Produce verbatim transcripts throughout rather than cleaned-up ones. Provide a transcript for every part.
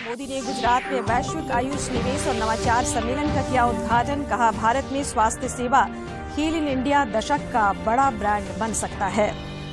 मोदी ने गुजरात में वैश्विक आयुष निवेश और नवाचार सम्मेलन का किया उद्घाटन। कहा, भारत में स्वास्थ्य सेवा हील इन इंडिया दशक का बड़ा ब्रांड बन सकता है।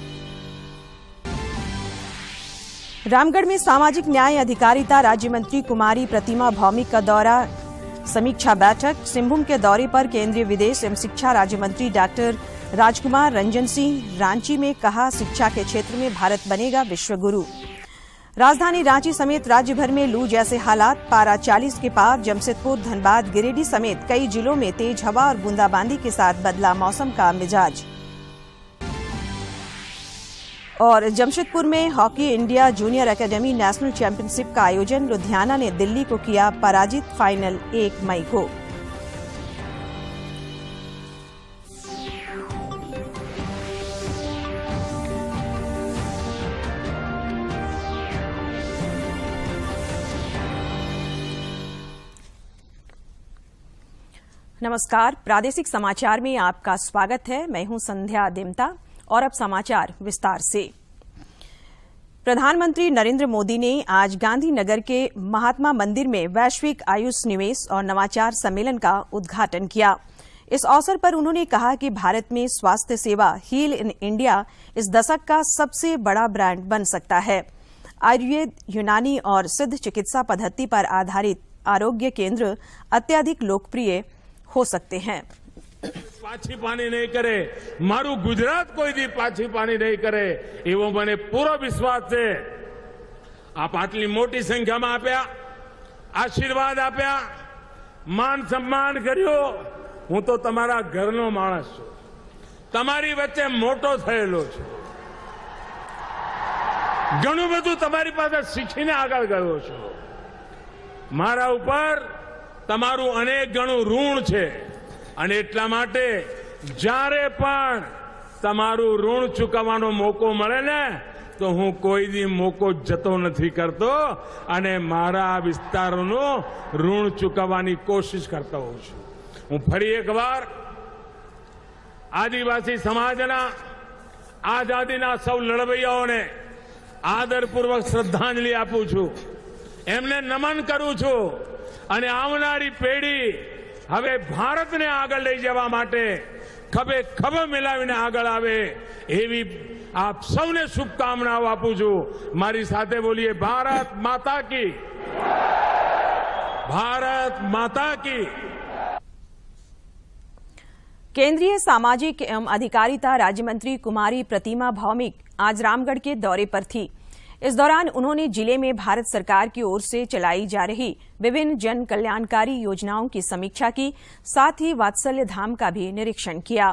रामगढ़ में सामाजिक न्याय अधिकारिता राज्य मंत्री कुमारी प्रतिमा भौमिक का दौरा, समीक्षा बैठक। सिंहभूम के दौरे पर केंद्रीय विदेश एवं शिक्षा राज्य मंत्री डॉक्टर राजकुमार रंजन सिंह। रांची में कहा, शिक्षा के क्षेत्र में भारत बनेगा विश्व गुरु। राजधानी रांची समेत राज्य भर में लू जैसे हालात, पारा चालीस के पार। जमशेदपुर, धनबाद, गिरिडीह समेत कई जिलों में तेज हवा और बूंदाबांदी के साथ बदला मौसम का मिजाज। और जमशेदपुर में hockey India junior academy national championship का आयोजन। लुधियाना ने दिल्ली को किया पराजित, फाइनल एक मई को। नमस्कार, प्रादेशिक समाचार में आपका स्वागत है। मैं हूं संध्या देमता और अब समाचार विस्तार से। प्रधानमंत्री नरेंद्र मोदी ने आज गांधीनगर के महात्मा मंदिर में वैश्विक आयुष निवेश और नवाचार सम्मेलन का उद्घाटन किया। इस अवसर पर उन्होंने कहा कि भारत में स्वास्थ्य सेवा हील इन इंडिया इस दशक का सबसे बड़ा ब्रांड बन सकता है। आयुर्वेद, यूनानी और सिद्ध चिकित्सा पद्धति पर आधारित आरोग्य केंद्र अत्यधिक लोकप्रिय हो सकते हैं। पाछी पानी नहीं करे, मारू गुजरात कोई दी पाछी पानी नहीं करे एवं મને પૂરો વિશ્વાસ છે। આપ આટલી મોટી સંખ્યામાં આપ્યા, આશીર્વાદ આપ્યા, માન સન્માન કર્યો। હું તો તમારા ઘરનો માણસ છું, તમારી વચ્ચે મોટો થયેલો છું। ઘણું બધું તમારી પાસે શીખીને આગળ ગયો છું। મારા ઉપર તમારું અનેક ગણું ઋણ છે અને એટલા માટે જ્યારે પણ તમારું ઋણ ચૂકવવાનો મોકો મળે ને તો હું કોઈ દી મોકો જતો નથી કરતો અને મારા વિસ્તારોનો ઋણ ચૂકવવાની કોશિશ કરતો હોઉં છું। હું ફરી એકવાર આદિવાસી સમાજના આઝાદીના સૌ લડવૈયાઓને આદરપૂર્વક શ્રદ્ધાંજલિ આપું છું, એમને નમન કરું છું અને આવનારી પેઢી હવે ભારતને આગળ લઈ જવા માટે ખભે ખભ મિલાવીને આગળ આવે એવી આપ સૌને શુભકામનાઓ આપું છું। મારી સાથે બોલીએ, ભારત માતા की, भारत माता की। केंद्रीय सामाजिक एवं अधिकारिता राज्य मंत्री कुमारी प्रतिमा भौमिक आज रामगढ़ के दौरे पर थी। इस दौरान उन्होंने जिले में भारत सरकार की ओर से चलाई जा रही विभिन्न जन कल्याणकारी योजनाओं की समीक्षा की, साथ ही वात्सल्य धाम का भी निरीक्षण किया।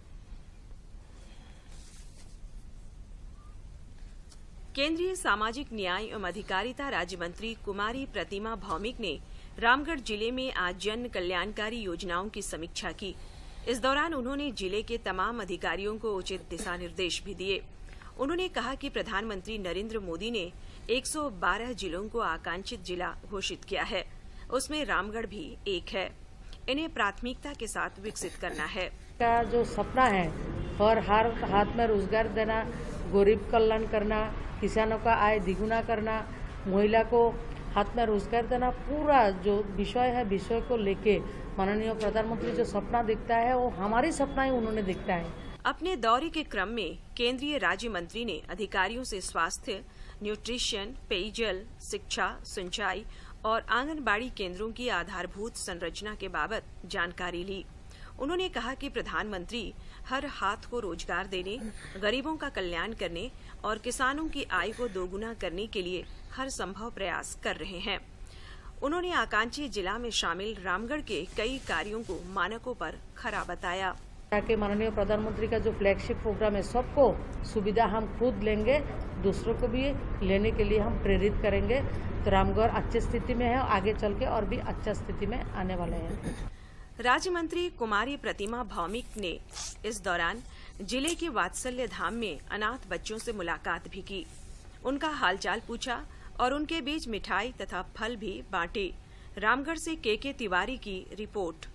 केंद्रीय सामाजिक न्याय एवं अधिकारिता राज्य मंत्री कुमारी प्रतिमा भौमिक ने रामगढ़ जिले में आज जन कल्याणकारी योजनाओं की समीक्षा की। इस दौरान उन्होंने जिले के तमाम अधिकारियों को उचित दिशा निर्देश भी दिए। उन्होंने कहा कि प्रधानमंत्री नरेंद्र मोदी ने एक सौ बारह जिलों को आकांक्षित जिला घोषित किया है, उसमें रामगढ़ भी एक है। इन्हें प्राथमिकता के साथ विकसित करना है। का जो सपना है और हर हाथ में रोजगार देना, गरीब कल्याण करना, किसानों का आय द्विगुना करना, महिला को हाथ में रोजगार देना, पूरा जो विषय है विषय को लेके माननीय प्रधानमंत्री जो सपना दिखता है वो हमारी सपना ही उन्होंने दिखता है। अपने दौरे के क्रम में केंद्रीय राज्य मंत्री ने अधिकारियों से स्वास्थ्य, न्यूट्रिशन, पेयजल, शिक्षा, सिंचाई और आंगनबाड़ी केंद्रों की आधारभूत संरचना के बाबत जानकारी ली। उन्होंने कहा कि प्रधानमंत्री हर हाथ को रोजगार देने, गरीबों का कल्याण करने और किसानों की आय को दोगुना करने के लिए हर संभव प्रयास कर रहे हैं। उन्होंने आकांक्षी जिला में शामिल रामगढ़ के कई कार्यों को मानकों पर खरा बताया। ताकि माननीय प्रधानमंत्री का जो फ्लैगशिप प्रोग्राम है सबको सुविधा हम खुद लेंगे, दूसरों को भी लेने के लिए हम प्रेरित करेंगे। तो रामगढ़ अच्छी स्थिति में है, आगे चल के और भी अच्छा स्थिति में आने वाले हैं। राज्य मंत्री कुमारी प्रतिमा भौमिक ने इस दौरान जिले के वात्सल्य धाम में अनाथ बच्चों से मुलाकात भी की, उनका हालचाल पूछा और उनके बीच मिठाई तथा फल भी बांटे। रामगढ़ से के के तिवारी की रिपोर्ट।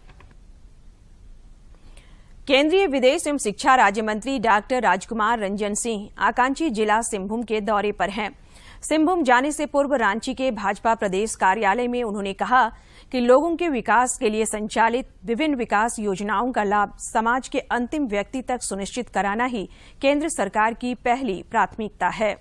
केंद्रीय विदेश एवं शिक्षा राज्य मंत्री डॉक्टर राजकुमार रंजन सिंह आकांक्षी जिला सिंहभूम के दौरे पर हैं। सिंहभूम जाने से पूर्व रांची के भाजपा प्रदेश कार्यालय में उन्होंने कहा कि लोगों के विकास के लिए संचालित विभिन्न विकास योजनाओं का लाभ समाज के अंतिम व्यक्ति तक सुनिश्चित कराना ही केंद्र सरकार की पहली प्राथमिकता है।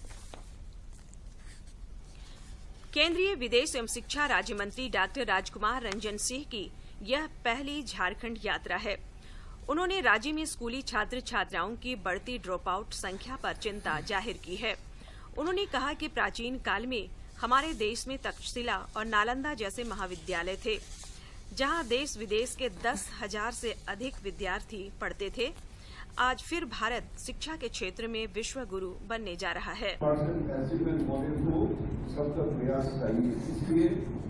केंद्रीय विदेश एवं शिक्षा राज्य मंत्री डॉक्टर राजकुमार रंजन सिंह की यह पहली झारखंड यात्रा है। उन्होंने राज्य में स्कूली छात्र छात्राओं की बढ़ती ड्रॉप आउट संख्या पर चिंता जाहिर की है। उन्होंने कहा कि प्राचीन काल में हमारे देश में तक्षशिला और नालंदा जैसे महाविद्यालय थे, जहां देश विदेश के दस हजार से अधिक विद्यार्थी पढ़ते थे। आज फिर भारत शिक्षा के क्षेत्र में विश्व गुरु बनने जा रहा है। सबका प्रयास चाहिए, इसलिए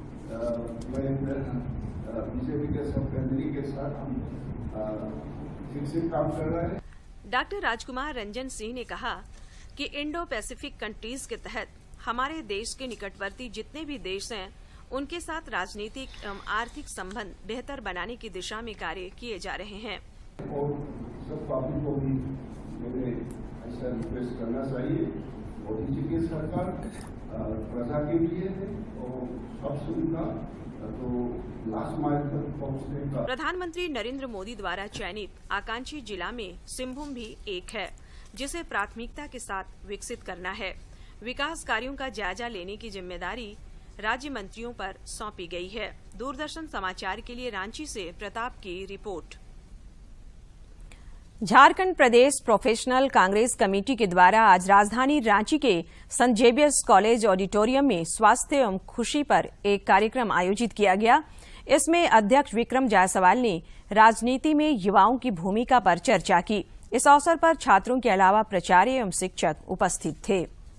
बीजेपी के सब केंद्रीय के साथ हम ठीक से काम कर रहे हैं। डॉक्टर राजकुमार रंजन सिंह ने कहा कि इंडो पैसिफिक कंट्रीज के तहत हमारे देश के निकटवर्ती जितने भी देश हैं, उनके साथ राजनीतिक एवं आर्थिक संबंध बेहतर बनाने की दिशा में कार्य किए जा रहे हैं। और सब पार्टी को भी मैंने ऐसा रिक्वेस्ट करना चाहिए। मोदी जी की सरकार प्रजा के लिए है और सब सुविधा तो लास्ट माइल तक पहुंचने का। प्रधानमंत्री नरेंद्र मोदी द्वारा चयनित आकांक्षी जिला में सिंहभूम भी एक है, जिसे प्राथमिकता के साथ विकसित करना है। विकास कार्यों का जायजा लेने की जिम्मेदारी राज्य मंत्रियों पर सौंपी गई है। दूरदर्शन समाचार के लिए रांची से प्रताप की रिपोर्ट। झारखंड प्रदेश प्रोफेशनल कांग्रेस कमेटी के द्वारा आज राजधानी रांची के संत जेवियर्स कॉलेज ऑडिटोरियम में स्वास्थ्य एवं खुशी पर एक कार्यक्रम आयोजित किया गया। इसमें अध्यक्ष विक्रम जायसवाल ने राजनीति में युवाओं की भूमिका पर चर्चा की। इस अवसर पर छात्रों के अलावा प्राचार्य एवं शिक्षक उपस्थित थे।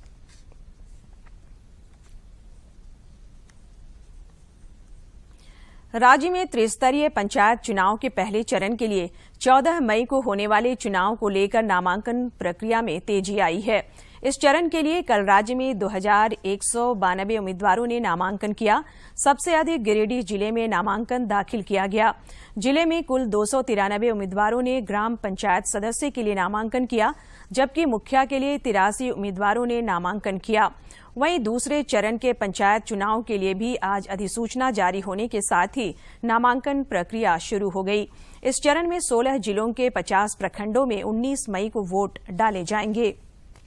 राज्य में त्रिस्तरीय पंचायत चुनाव के पहले चरण के लिए चौदह मई को होने वाले चुनाव को लेकर नामांकन प्रक्रिया में तेजी आई है। इस चरण के लिए कल राज्य में दो हजार एक सौ बानबे उम्मीदवारों ने नामांकन किया। सबसे अधिक गिरिडीह जिले में नामांकन दाखिल किया गया। जिले में कुल दो सौ तिरानबे उम्मीदवारों ने ग्राम पंचायत सदस्य के लिए नामांकन किया, जबकि मुखिया के लिए तिरासी उम्मीदवारों ने नामांकन किया। वहीं दूसरे चरण के पंचायत चुनाव के लिए भी आज अधिसूचना जारी होने के साथ ही नामांकन प्रक्रिया शुरू हो गई। इस चरण में सोलह जिलों के पचास प्रखंडों में उन्नीस मई को वोट डाले जाएंगे।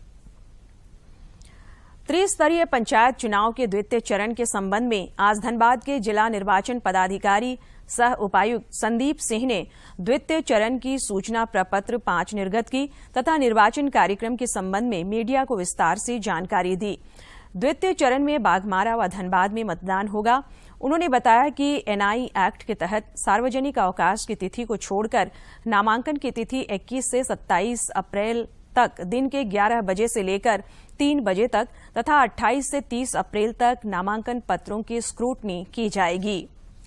त्रिस्तरीय पंचायत चुनाव के द्वितीय चरण के संबंध में आज धनबाद के जिला निर्वाचन पदाधिकारी सह उपायुक्त संदीप सिंह ने द्वितीय चरण की सूचना प्रपत्र पांच निर्गत की तथा निर्वाचन कार्यक्रम के संबंध में मीडिया को विस्तार से जानकारी दी। द्वितीय चरण में बाघमारा व धनबाद में मतदान होगा। उन्होंने बताया कि एनआई एक्ट के तहत सार्वजनिक अवकाश की तिथि को छोड़कर नामांकन की तिथि इक्कीस से सत्ताईस अप्रैल तक दिन के ग्यारह बजे से लेकर तीन बजे तक तथा अट्ठाईस से तीस अप्रैल तक नामांकन पत्रों की स्क्रूटनी की जाएगी।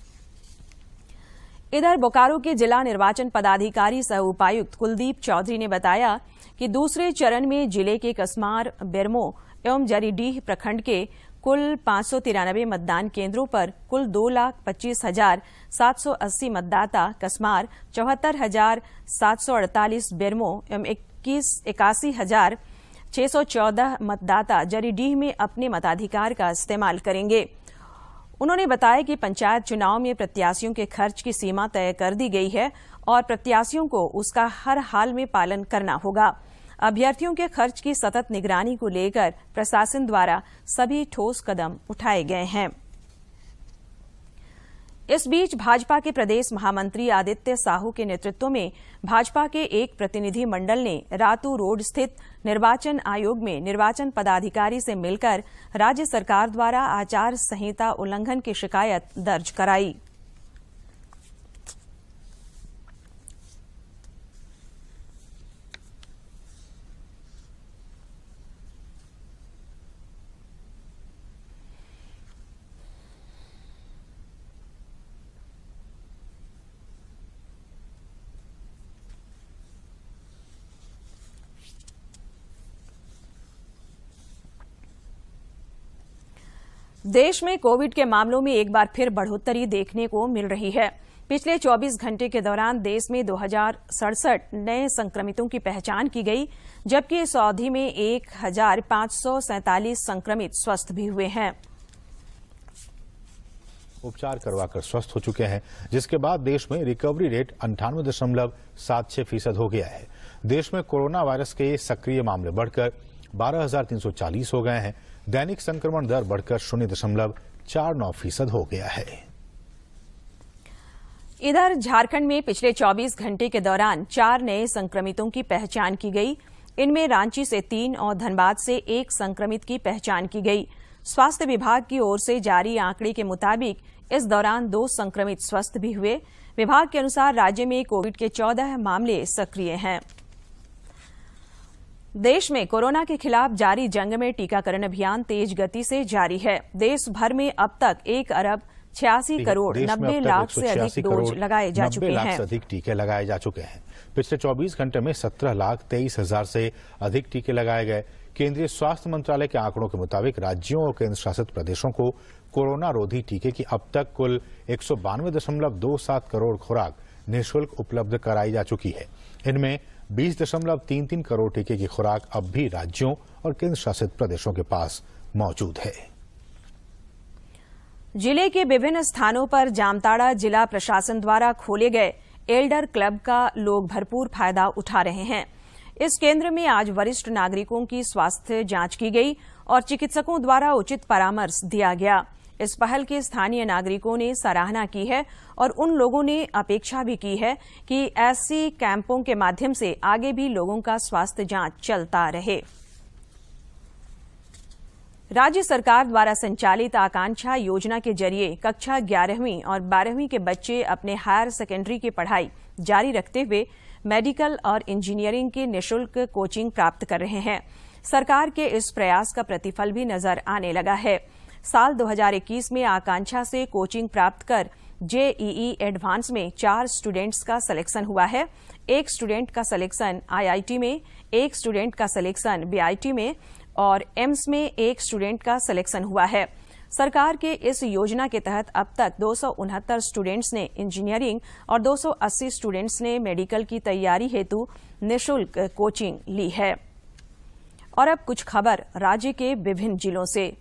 इधर बोकारो के जिला निर्वाचन पदाधिकारी सह उपायुक्त कुलदीप चौधरी ने बताया कि दूसरे चरण में जिले के कसमार, बेरमो एवं जरीडीह प्रखंड के कुल पांच सौ तिरानबे मतदान केंद्रों पर कुल दो लाख पच्चीस हजार सात सौ अस्सी मतदाता कसमार, चौहत्तर हजार सात सौ अड़तालीस बेरमो एवं इक्कीस इक्यासी हजार छह सौ चौदह मतदाता जरीडीह में अपने मताधिकार का इस्तेमाल करेंगे। उन्होंने बताया कि पंचायत चुनाव में प्रत्याशियों के खर्च की सीमा तय कर दी गई है और प्रत्याशियों को उसका हर हाल में पालन करना होगा। अभ्यर्थियों के खर्च की सतत निगरानी को लेकर प्रशासन द्वारा सभी ठोस कदम उठाए गए हैं। इस बीच भाजपा के प्रदेश महामंत्री आदित्य साहू के नेतृत्व में भाजपा के एक प्रतिनिधि मंडल ने रातू रोड स्थित निर्वाचन आयोग में निर्वाचन पदाधिकारी से मिलकर राज्य सरकार द्वारा आचार संहिता उल्लंघन की शिकायत दर्ज कराई। देश में कोविड के मामलों में एक बार फिर बढ़ोतरी देखने को मिल रही है। पिछले चौबीस घंटे के दौरान देश में दो हजार सड़सठ नए संक्रमितों की पहचान की गई, जबकि इस अवधि में एक हजार पांच सौ सैंतालीस संक्रमित स्वस्थ भी हुए हैं। उपचार करवाकर स्वस्थ हो चुके हैं, जिसके बाद देश में रिकवरी रेट अंठानवे दशमलव सात छह फीसद हो गया है। देश में कोरोना वायरस के सक्रिय मामले बढ़कर बारह हजार तीन सौ चालीस हो गए हैं। दैनिक संक्रमण दर बढ़कर शून्य दशमलव चार नौ फीसद हो गया है। इधर झारखंड में पिछले चौबीस घंटे के दौरान चार नए संक्रमितों की पहचान की गई। इनमें रांची से तीन और धनबाद से एक संक्रमित की पहचान की गई। स्वास्थ्य विभाग की ओर से जारी आंकड़े के मुताबिक इस दौरान दो संक्रमित स्वस्थ भी हुए। विभाग के अनुसार राज्य में कोविड के चौदह मामले सक्रिय हैं। देश में कोरोना के खिलाफ जारी जंग में टीकाकरण अभियान तेज गति से जारी है। देश भर में अब तक एक अरब छियासी करोड़ नब्बे लाख से अधिक डोज लगाए जा चुके हैं। से अधिक टीके लगाए जा चुके हैं। पिछले चौबीस घंटे में सत्रह लाख तेईस हजार से अधिक टीके लगाए गए। केंद्रीय स्वास्थ्य मंत्रालय के आंकड़ों के मुताबिक राज्यों और केंद्र शासित प्रदेशों को कोरोना रोधी टीके की अब तक कुल एक सौ बानवे दशमलव दो सात करोड़ खुराक निःशुल्क उपलब्ध कराई जा चुकी है। इनमें बीस दशमलव तीन तीन करोड़ टीके की खुराक अब भी राज्यों और केंद्र शासित प्रदेशों के पास मौजूद है। जिले के विभिन्न स्थानों पर जामताड़ा जिला प्रशासन द्वारा खोले गए एल्डर क्लब का लोग भरपूर फायदा उठा रहे हैं। इस केंद्र में आज वरिष्ठ नागरिकों की स्वास्थ्य जांच की गई और चिकित्सकों द्वारा उचित परामर्श दिया गया। इस पहल की स्थानीय नागरिकों ने सराहना की है और उन लोगों ने अपेक्षा भी की है कि ऐसी कैंपों के माध्यम से आगे भी लोगों का स्वास्थ्य जांच चलता रहे। राज्य सरकार द्वारा संचालित आकांक्षा योजना के जरिए कक्षा ग्यारहवीं और बारहवीं के बच्चे अपने हायर सेकेंडरी की पढ़ाई जारी रखते हुए मेडिकल और इंजीनियरिंग की निःशुल्क कोचिंग प्राप्त कर रहे हैं। सरकार के इस प्रयास का प्रतिफल भी नजर आने लगा है। साल दो हजार इक्कीस में आकांक्षा से कोचिंग प्राप्त कर जेईई एडवांस में चार स्टूडेंट्स का सिलेक्शन हुआ है। एक स्टूडेंट का सिलेक्शन आईआईटी में, एक स्टूडेंट का सिलेक्शन बीआईटी में और एम्स में एक स्टूडेंट का सिलेक्शन हुआ है। सरकार के इस योजना के तहत अब तक दो सौ उनहत्तर स्टूडेंट्स ने इंजीनियरिंग और दो सौ अस्सी स्टूडेंट्स ने मेडिकल की तैयारी हेतु निःशुल्क कोचिंग ली है। और अब कुछ खबर राज्य के विभिन्न जिलों से।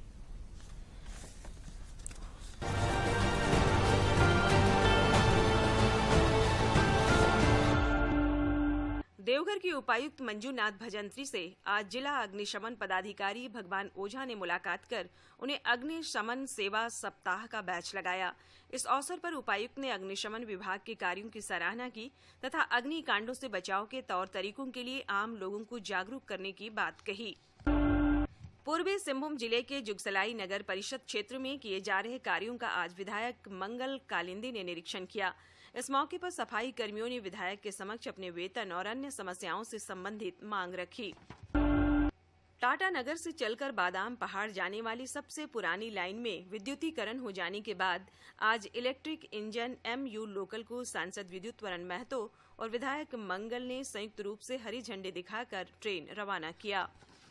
देवघर की उपायुक्त मंजूनाथ भजंत्री से आज जिला अग्निशमन पदाधिकारी भगवान ओझा ने मुलाकात कर उन्हें अग्निशमन सेवा सप्ताह का बैच लगाया। इस अवसर पर उपायुक्त ने अग्निशमन विभाग के कार्यों की सराहना की तथा अग्निकांडों से बचाव के तौर तरीकों के लिए आम लोगों को जागरूक करने की बात कही। पूर्वी सिंहभूम जिले के जुगसलाई नगर परिषद क्षेत्र में किए जा रहे कार्यों का आज विधायक मंगल कालिंदी ने निरीक्षण किया। इस मौके पर सफाई कर्मियों ने विधायक के समक्ष अपने वेतन और अन्य समस्याओं से संबंधित मांग रखी। टाटा नगर से चलकर बादाम पहाड़ जाने वाली सबसे पुरानी लाइन में विद्युतीकरण हो जाने के बाद आज इलेक्ट्रिक इंजन एमयू लोकल को सांसद विद्युत वरण महतो और विधायक मंगल ने संयुक्त रूप से हरी झंडी दिखाकर ट्रेन रवाना किया।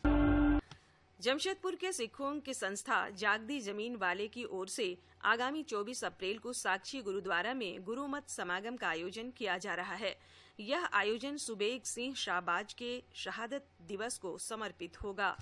जमशेदपुर के सिखों की संस्था जागदी जमीन वाले की ओर से आगामी चौबीस अप्रैल को साक्षी गुरुद्वारा में गुरुमत समागम का आयोजन किया जा रहा है। यह आयोजन सुबेग सिंह शाहबाज के शहादत दिवस को समर्पित होगा।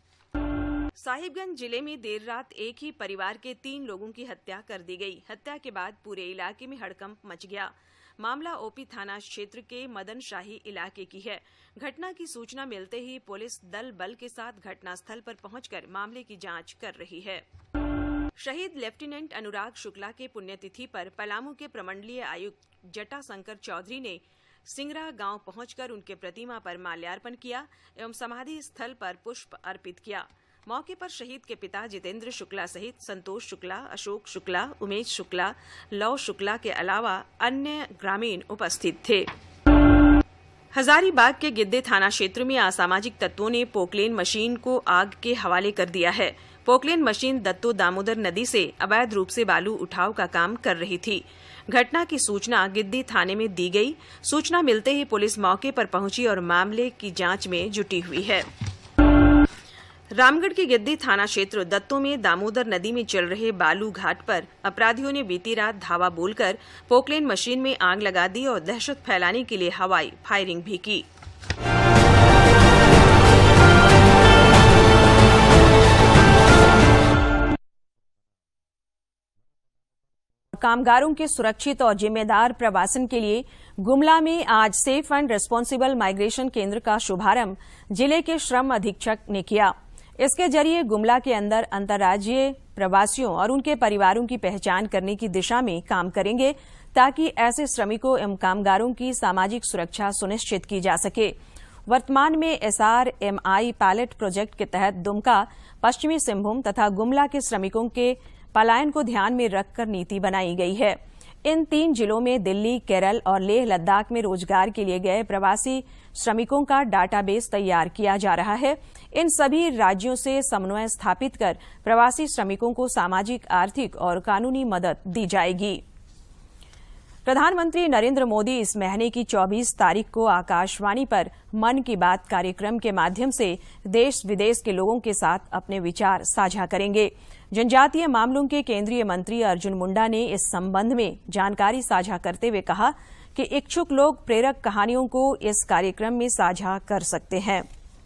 साहिबगंज जिले में देर रात एक ही परिवार के तीन लोगों की हत्या कर दी गई। हत्या के बाद पूरे इलाके में हड़कंप मच गया। मामला ओपी थाना क्षेत्र के मदन शाही इलाके की है। घटना की सूचना मिलते ही पुलिस दल बल के साथ घटनास्थल पर पहुंचकर मामले की जांच कर रही है। शहीद लेफ्टिनेंट अनुराग शुक्ला के पुण्यतिथि पर पलामू के प्रमंडलीय आयुक्त जटाशंकर चौधरी ने सिंगरा गांव पहुंचकर उनके प्रतिमा पर माल्यार्पण किया एवं समाधि स्थल पर पुष्प अर्पित किया। मौके पर शहीद के पिता जितेंद्र शुक्ला सहित संतोष शुक्ला, अशोक शुक्ला, उमेश शुक्ला, लव शुक्ला के अलावा अन्य ग्रामीण उपस्थित थे। हजारीबाग के गिद्दे थाना क्षेत्र में असामाजिक तत्वों ने पोकलेन मशीन को आग के हवाले कर दिया है। पोकलेन मशीन दत्तो दामोदर नदी से अवैध रूप से बालू उठाव का काम कर रही थी। घटना की सूचना गिद्दी थाने में दी गई। सूचना मिलते ही पुलिस मौके पर पहुंची और मामले की जांच में जुटी हुई है। रामगढ़ के गिद्दी थाना क्षेत्र दत्तों में दामोदर नदी में चल रहे बालू घाट पर अपराधियों ने बीती रात धावा बोलकर पोकलेन मशीन में आग लगा दी और दहशत फैलाने के लिए हवाई फायरिंग भी की। कामगारों के सुरक्षित और जिम्मेदार प्रवासन के लिए गुमला में आज सेफ एंड रिस्पांसिबल माइग्रेशन केंद्र का शुभारंभ जिले के श्रम अधीक्षक ने किया। इसके जरिए गुमला के अंदर अंतर्राज्यीय प्रवासियों और उनके परिवारों की पहचान करने की दिशा में काम करेंगे ताकि ऐसे श्रमिकों एवं कामगारों की सामाजिक सुरक्षा सुनिश्चित की जा सके। वर्तमान में एसआर एमआई पायलट प्रोजेक्ट के तहत दुमका, पश्चिमी सिंहभूम तथा गुमला के श्रमिकों के पलायन को ध्यान में रखकर नीति बनाई गई है। इन तीन जिलों में दिल्ली, केरल और लेह लद्दाख में रोजगार के लिए गए प्रवासी श्रमिकों का डाटाबेस तैयार किया जा रहा है। इन सभी राज्यों से समन्वय स्थापित कर प्रवासी श्रमिकों को सामाजिक, आर्थिक और कानूनी मदद दी जाएगी। प्रधानमंत्री नरेंद्र मोदी इस महीने की चौबीस तारीख को आकाशवाणी पर मन की बात कार्यक्रम के माध्यम से देश विदेश के लोगों के साथ अपने विचार साझा करेंगे। जनजातीय मामलों के केंद्रीय मंत्री अर्जुन मुंडा ने इस संबंध में जानकारी साझा करते हुए कहा कि इच्छुक लोग प्रेरक कहानियों को इस कार्यक्रम में साझा कर सकते हैं।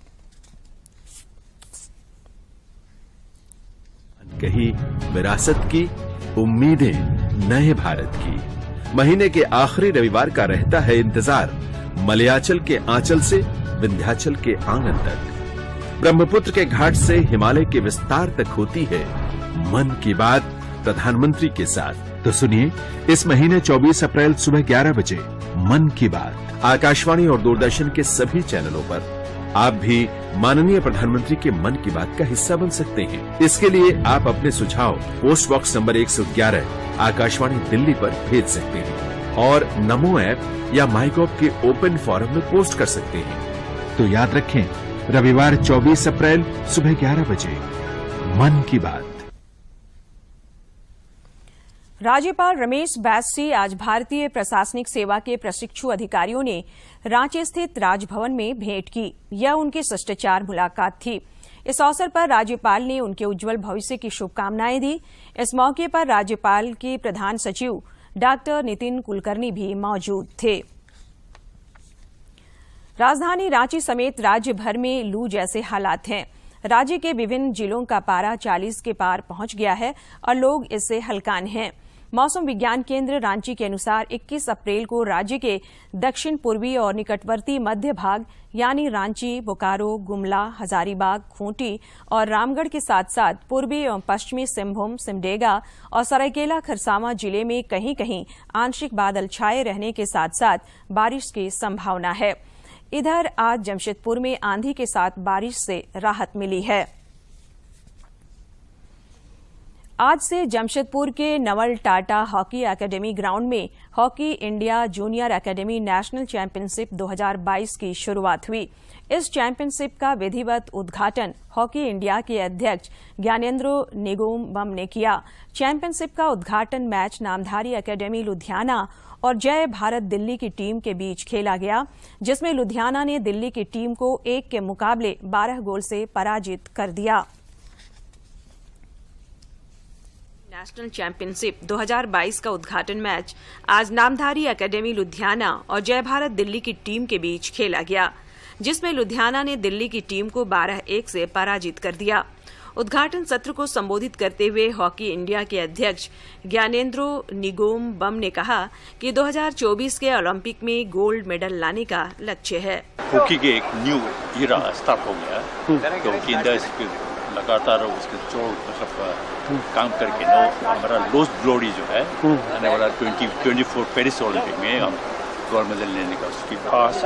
कही विरासत की, उम्मीदें नए भारत की। महीने के आखिरी रविवार का रहता है इंतजार, मलयाचल के आंचल से विंध्याचल के आंगन तक, ब्रह्मपुत्र के घाट से हिमालय के विस्तार तक होती है मन की बात प्रधानमंत्री के साथ। तो सुनिए इस महीने चौबीस अप्रैल सुबह ग्यारह बजे मन की बात आकाशवाणी और दूरदर्शन के सभी चैनलों पर। आप भी माननीय प्रधानमंत्री के मन की बात का हिस्सा बन सकते हैं। इसके लिए आप अपने सुझाव पोस्ट बॉक्स नंबर एक सौ ग्यारह आकाशवाणी दिल्ली पर भेज सकते हैं और नमो ऐप या माईगॉव के ओपन फोरम में पोस्ट कर सकते हैं। तो याद रखें, रविवार चौबीस अप्रैल सुबह ग्यारह बजे मन की बात। राज्यपाल रमेश बैस से आज भारतीय प्रशासनिक सेवा के प्रशिक्षु अधिकारियों ने रांची स्थित राजभवन में भेंट की। यह उनकी शिष्टाचार मुलाकात थी। इस अवसर पर राज्यपाल ने उनके उज्जवल भविष्य की शुभकामनाएं दी। इस मौके पर राज्यपाल के प्रधान सचिव डॉक्टर नितिन कुलकर्णी भी मौजूद थे। राजधानी रांची समेत राज्य भर में लू जैसे हालात हैं। राज्य के विभिन्न जिलों का पारा चालीस के पार पहुंच गया है और लोग इससे हलकान हैं। मौसम विज्ञान केंद्र रांची के अनुसार इक्कीस अप्रैल को राज्य के दक्षिण पूर्वी और निकटवर्ती मध्य भाग यानी रांची, बोकारो, गुमला, हजारीबाग, खूंटी और रामगढ़ के साथ साथ पूर्वी एवं पश्चिमी सिंहभूम, सिमडेगा और सरायकेला खरसावां जिले में कहीं कहीं आंशिक बादल छाए रहने के साथ साथ बारिश की संभावना है। इधर आज जमशेदपुर में आंधी के साथ बारिश से राहत मिली है। आज से जमशेदपुर के Naval Tata hockey academy ground में hockey India junior academy national championship दो हज़ार बाईस की शुरुआत हुई। इस चैंपियनशिप का विधिवत उद्घाटन हॉकी इंडिया के अध्यक्ष ज्ञानेंद्र निगोम्बम ने किया। चैंपियनशिप का उद्घाटन मैच नामधारी एकेडमी लुधियाना और जय भारत दिल्ली की टीम के बीच खेला गया, जिसमें लुधियाना ने दिल्ली की टीम को एक के मुकाबले बारह गोल से पराजित कर दिया। नेशनल चैंपियनशिप दो हज़ार बाईस का उद्घाटन मैच आज नामधारी एकेडमी लुधियाना और जय भारत दिल्ली की टीम के बीच खेला गया, जिसमें लुधियाना ने दिल्ली की टीम को बारह एक से पराजित कर दिया। उद्घाटन सत्र को संबोधित करते हुए हॉकी इंडिया के अध्यक्ष ज्ञानेंद्रो निगोम्बम ने कहा कि दो हज़ार चौबीस के ओलंपिक में गोल्ड मेडल लाने का लक्ष्य है। हॉकी के एक न्यू इरा स्टार्ट हो गया, क्योंकि इंडस्ट्री लगातार उसके जो मतलब काम करके नो हमारा लोस्ट ग्लोरी जो है आने वाला twenty twenty four Paris Olympic में हम गोल्ड मेडल लेने का उसकी पास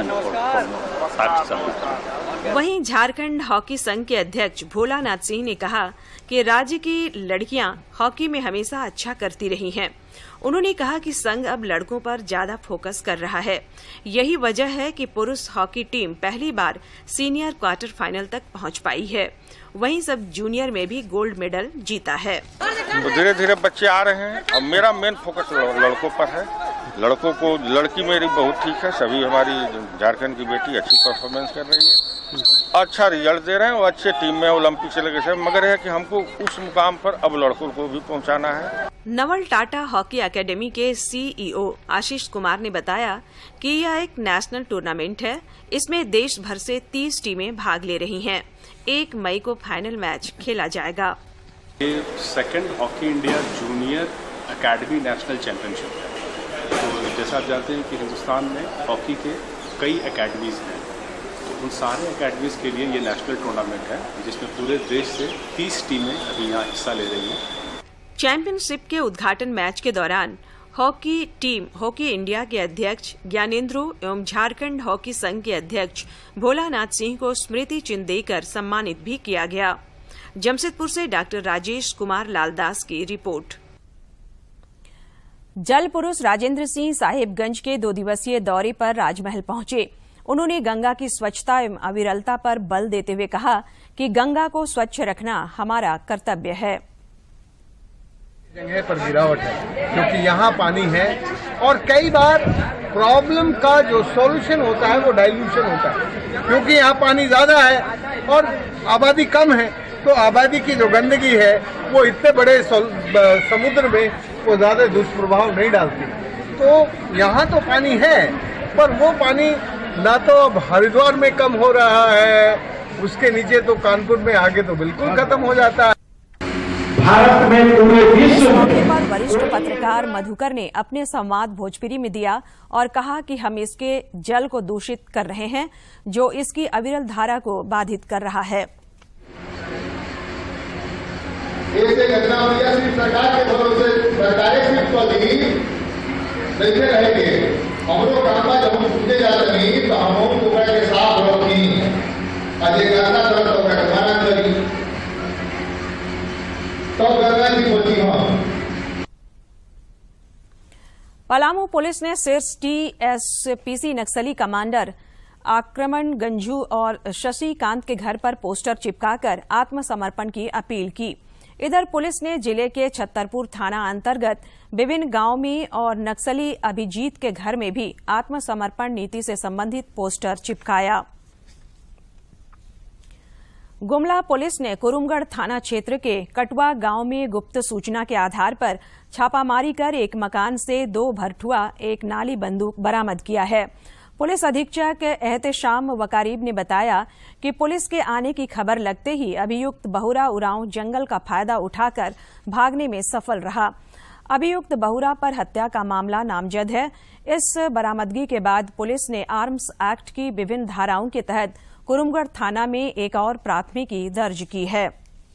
है। वहीं झारखंड हॉकी संघ के अध्यक्ष भोलानाथ सिंह ने कहा कि राज्य की लड़कियां हॉकी में हमेशा अच्छा करती रही हैं। उन्होंने कहा कि संघ अब लड़कों पर ज्यादा फोकस कर रहा है। यही वजह है कि पुरुष हॉकी टीम पहली बार सीनियर क्वार्टर फाइनल तक पहुंच पाई है। वहीं सब जूनियर में भी गोल्ड मेडल जीता है। तो धीरे धीरे बच्चे आ रहे हैं। अब मेरा मेन फोकस लड़कों पर है। लड़कों को, लड़की मेरी बहुत ठीक है, सभी हमारी झारखंड की बेटी अच्छी परफॉर्मेंस कर रही है। अच्छा रिजल्ट दे रहे हैं और अच्छे टीम में ओलंपिक चले गए, मगर है कि हमको उस मुकाम पर अब लड़कों को भी पहुंचाना है। नवल टाटा हॉकी एकेडमी के सीईओ आशीष कुमार ने बताया कि यह एक नेशनल टूर्नामेंट है। इसमें देश भर से तीस टीमें भाग ले रही हैं। एक मई को फाइनल मैच खेला जाएगा। ये second hockey India junior academy national championship है। तो जैसा आप जानते हैं कि हिंदुस्तान में हॉकी के कई एकेडमीज हैं, तो उन सारे एकेडमीज के लिए ये नेशनल टूर्नामेंट है जिसमें पूरे देश से तीस टीमें अभी यहाँ हिस्सा ले रही हैं। चैंपियनशिप के उद्घाटन मैच के दौरान हॉकी टीम हॉकी इंडिया के अध्यक्ष ज्ञानेंद्रो एवं झारखंड हॉकी संघ के अध्यक्ष भोलानाथ सिंह को स्मृति चिन्ह देकर सम्मानित भी किया गया। जमशेदपुर से डॉक्टर राजेश कुमार लालदास की रिपोर्ट। जल पुरुष राजेंद्र सिंह साहिबगंज के दो दिवसीय दौरे पर राजमहल पहुंचे। उन्होंने गंगा की स्वच्छता एवं अविरलता पर बल देते हुए कहा कि गंगा को स्वच्छ रखना हमारा कर्तव्य है। जगह पर गिरावट है क्योंकि यहाँ पानी है और कई बार प्रॉब्लम का जो सॉल्यूशन होता है वो डाइल्यूशन होता है, क्योंकि यहाँ पानी ज्यादा है और आबादी कम है, तो आबादी की जो गंदगी है वो इतने बड़े समुद्र में वो ज्यादा दुष्प्रभाव नहीं डालती। तो यहाँ तो पानी है पर वो पानी ना तो अब हरिद्वार में कम हो रहा है, उसके नीचे तो कानपुर में आगे तो बिल्कुल खत्म हो जाता है। भारत में पूरे विश्व मौके पर वरिष्ठ पत्रकार मधुकर ने अपने संवाद भोजपुरी में दिया और कहा कि हम इसके जल को दूषित कर रहे हैं जो इसकी अविरल धारा को बाधित कर रहा है। ऐसे घटना हुई है सिर्फ सरकार के भरोसे, सरकारें सिर्फ स्वाधीन बैठे रहेंगे। हमरो काम जब हम पूछे जाते नहीं तो हम तो के साथ रखी अजय करना तरह तो घटना करी तो गंगा जी बोली। हम पलामू पुलिस ने सिर्स टीएसपीसी नक्सली कमांडर आक्रमण गंजू और शशिकांत के घर पर पोस्टर चिपकाकर आत्मसमर्पण की अपील की। इधर पुलिस ने जिले के छतरपुर थाना अंतर्गत विभिन्न गांव में और नक्सली अभिजीत के घर में भी आत्मसमर्पण नीति से संबंधित पोस्टर चिपकाया। गुमला पुलिस ने कुरुमगढ़ थाना क्षेत्र के कटवा गांव में गुप्त सूचना के आधार पर छापामारी कर एक मकान से दो भरठुआ एक नाली बंदूक बरामद किया है। पुलिस अधीक्षक एहतेशाम वकारीब ने बताया कि पुलिस के आने की खबर लगते ही अभियुक्त बहुरा उरांव जंगल का फायदा उठाकर भागने में सफल रहा। अभियुक्त बहुरा पर हत्या का मामला नामजद है। इस बरामदगी के बाद पुलिस ने आर्म्स एक्ट की विभिन्न धाराओं के तहत कुरुमगढ़ थाना में एक और प्राथमिकी दर्ज की है।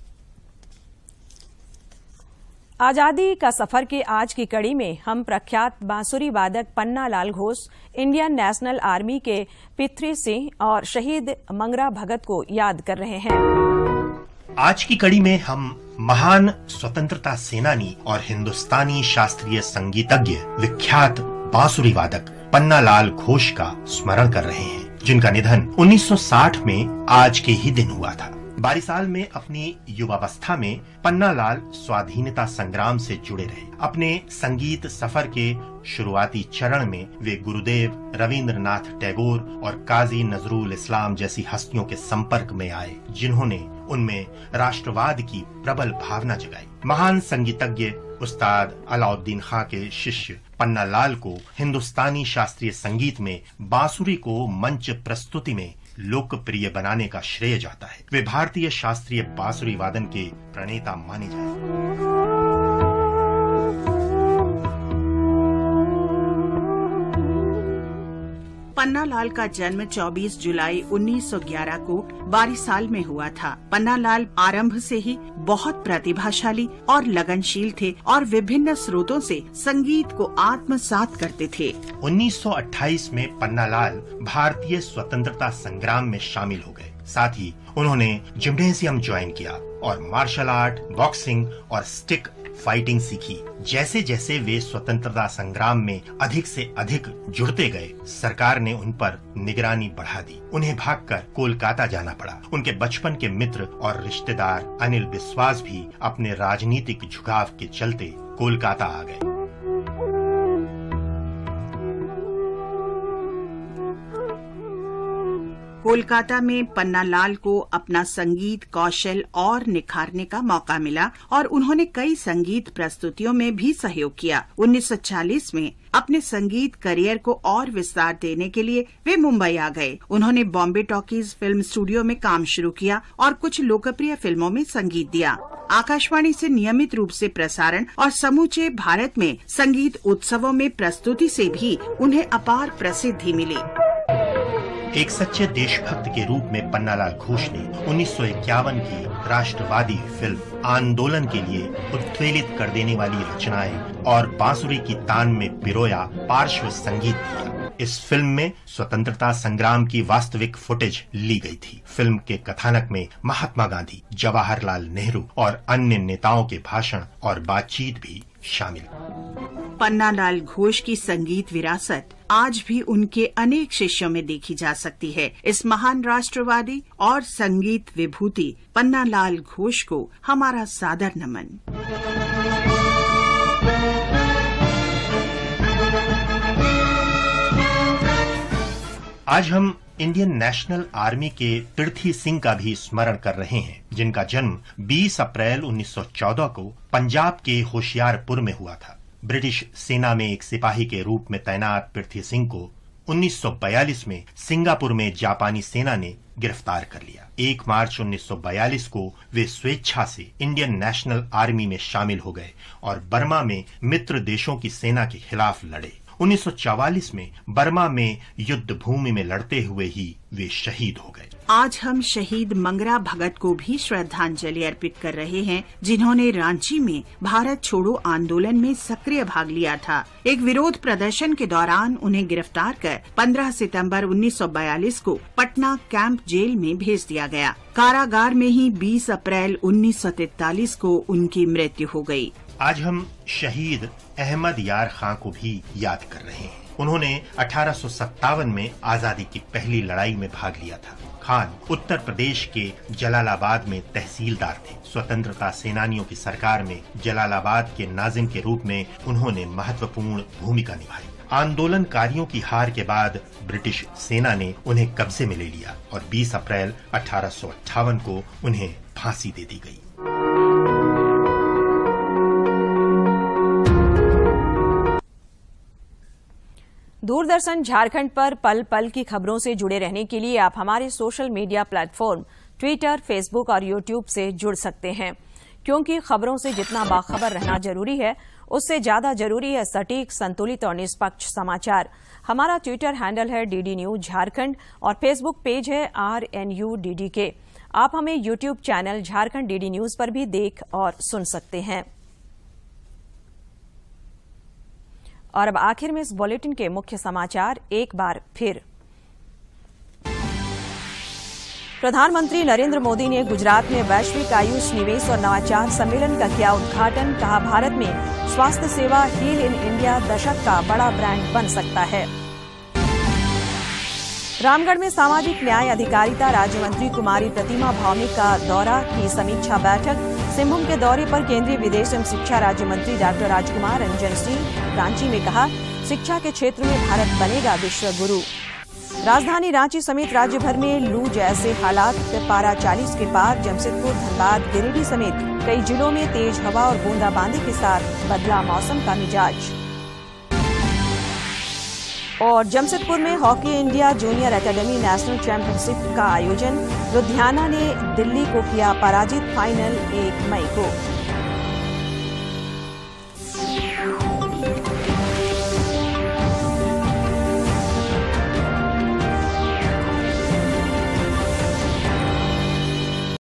आजादी का सफर के आज की कड़ी में हम प्रख्यात बांसुरी वादक Panna Lal Ghosh, Indian national army के पृथ्वी सिंह और शहीद मंगरा भगत को याद कर रहे हैं। आज की कड़ी में हम महान स्वतंत्रता सेनानी और हिंदुस्तानी शास्त्रीय संगीतज्ञ विख्यात बांसुरी वादक पन्ना लाल घोष का स्मरण कर रहे हैं, जिनका निधन उन्नीस सौ साठ में आज के ही दिन हुआ था। बारिसाल में अपनी युवावस्था में पन्ना लाल स्वाधीनता संग्राम से जुड़े रहे। अपने संगीत सफर के शुरुआती चरण में वे गुरुदेव रविंद्रनाथ टैगोर और काजी नजरुल इस्लाम जैसी हस्तियों के संपर्क में आए, जिन्होंने उनमें राष्ट्रवाद की प्रबल भावना जगाई। महान संगीतज्ञ उस्ताद अलाउद्दीन खां के शिष्य पन्ना लाल को हिंदुस्तानी शास्त्रीय संगीत में बांसुरी को मंच प्रस्तुति में लोकप्रिय बनाने का श्रेय जाता है। वे भारतीय शास्त्रीय बांसुरी वादन के प्रणेता माने जाते। पन्ना लाल का जन्म चौबीस जुलाई उन्नीस सौ ग्यारह को बारिसाल में हुआ था। पन्ना लाल आरंभ से ही बहुत प्रतिभाशाली और लगनशील थे और विभिन्न स्रोतों से संगीत को आत्मसात करते थे। उन्नीस सौ अट्ठाईस में पन्ना लाल भारतीय स्वतंत्रता संग्राम में शामिल हो गए। साथ ही उन्होंने जिम्नेशियम ज्वाइन किया और मार्शल आर्ट, बॉक्सिंग और स्टिक फाइटिंग सीखी। जैसे जैसे वे स्वतंत्रता संग्राम में अधिक से अधिक जुड़ते गए, सरकार ने उन पर निगरानी बढ़ा दी। उन्हें भागकर कोलकाता जाना पड़ा। उनके बचपन के मित्र और रिश्तेदार अनिल बिस्वास भी अपने राजनीतिक झुकाव के चलते कोलकाता आ गए। कोलकाता में पन्नालाल को अपना संगीत कौशल और निखारने का मौका मिला और उन्होंने कई संगीत प्रस्तुतियों में भी सहयोग किया। उन्नीस सौ चालीस में अपने संगीत करियर को और विस्तार देने के लिए वे मुंबई आ गए। उन्होंने बॉम्बे टॉकीज फिल्म स्टूडियो में काम शुरू किया और कुछ लोकप्रिय फिल्मों में संगीत दिया। आकाशवाणी से नियमित रूप से प्रसारण और समूचे भारत में संगीत उत्सवों में प्रस्तुति से भी उन्हें अपार प्रसिद्धि मिली। एक सच्चे देशभक्त के रूप में पन्नालाल घोष ने उन्नीस सौ इक्यावन की राष्ट्रवादी फिल्म आंदोलन के लिए उत्प्रेरित कर देने वाली रचनाएं और बांसुरी की तान में पिरोया पार्श्व संगीत दिया। इस फिल्म में स्वतंत्रता संग्राम की वास्तविक फुटेज ली गई थी। फिल्म के कथानक में महात्मा गांधी, जवाहरलाल नेहरू और अन्य नेताओं के भाषण और बातचीत भी शामिल। पन्नालाल घोष की संगीत विरासत आज भी उनके अनेक शिष्यों में देखी जा सकती है। इस महान राष्ट्रवादी और संगीत विभूति पन्नालाल घोष को हमारा सादर नमन। आज हम इंडियन नेशनल आर्मी के पृथ्वी सिंह का भी स्मरण कर रहे हैं, जिनका जन्म बीस अप्रैल उन्नीस सौ चौदह को पंजाब के होशियारपुर में हुआ था। ब्रिटिश सेना में एक सिपाही के रूप में तैनात पृथ्वी सिंह को उन्नीस सौ बयालीस में सिंगापुर में जापानी सेना ने गिरफ्तार कर लिया। एक मार्च उन्नीस सौ बयालीस को वे स्वेच्छा से इंडियन नेशनल आर्मी में शामिल हो गए और बर्मा में मित्र देशों की सेना के खिलाफ लड़े। उन्नीस सौ चौवालीस में बर्मा में युद्ध भूमि में लड़ते हुए ही वे शहीद हो गए। आज हम शहीद मंगरा भगत को भी श्रद्धांजलि अर्पित कर रहे हैं, जिन्होंने रांची में भारत छोड़ो आंदोलन में सक्रिय भाग लिया था। एक विरोध प्रदर्शन के दौरान उन्हें गिरफ्तार कर पंद्रह सितंबर उन्नीस सौ बयालीस को पटना कैंप जेल में भेज दिया गया। कारागार में ही बीस अप्रैल उन्नीस सौ तैंतालीस को उनकी मृत्यु हो गई। आज हम शहीद अहमद यार खां को भी याद कर रहे हैं। उन्होंने अठारह सौ सत्तावन में आजादी की पहली लड़ाई में भाग लिया था। खान उत्तर प्रदेश के जलालाबाद में तहसीलदार थे। स्वतंत्रता सेनानियों की सरकार में जलालाबाद के नाजिम के रूप में उन्होंने महत्वपूर्ण भूमिका निभाई। आंदोलनकारियों की हार के बाद ब्रिटिश सेना ने उन्हें कब्जे में ले लिया और बीस अप्रैल अठारह सौ अट्ठावन को उन्हें फांसी दे दी गई। दूरदर्शन झारखंड पर पल पल की खबरों से जुड़े रहने के लिए आप हमारे social media platform Twitter, Facebook और यूट्यूब से जुड़ सकते हैं, क्योंकि खबरों से जितना बाखबर रहना जरूरी है, उससे ज्यादा जरूरी है सटीक, संतुलित और निष्पक्ष समाचार। हमारा ट्विटर हैंडल है डीडी न्यूज झारखंड और फेसबुक पेज है R N U D D K. आप हमें YouTube channel Jharkhand DD news पर भी देख और सुन सकते हैं। और अब आखिर में इस बुलेटिन के मुख्य समाचार एक बार फिर। प्रधानमंत्री नरेंद्र मोदी ने गुजरात में वैश्विक आयुष निवेश और नवाचार सम्मेलन का किया उद्घाटन। कहा, भारत में स्वास्थ्य सेवा हील इन इंडिया दशक का बड़ा ब्रांड बन सकता है। रामगढ़ में सामाजिक न्याय अधिकारिता राज्य मंत्री कुमारी प्रतिमा भौमिक का दौरा की समीक्षा बैठक। सिंहभूम के दौरे पर केंद्रीय विदेश एवं शिक्षा राज्य मंत्री डॉक्टर राजकुमार रंजन सिंह रांची में कहा, शिक्षा के क्षेत्र में भारत बनेगा विश्व गुरु। राजधानी रांची समेत राज्य भर में लू जैसे हालात, पारा चालीस के पार। जमशेदपुर, धनबाद, गिरिडीह समेत कई जिलों में तेज हवा और बूंदाबांदी के साथ बदला मौसम का मिजाज। और जमशेदपुर में hockey India junior academy national championship का आयोजन। लुधियाना ने दिल्ली को किया पराजित, फाइनल एक मई को।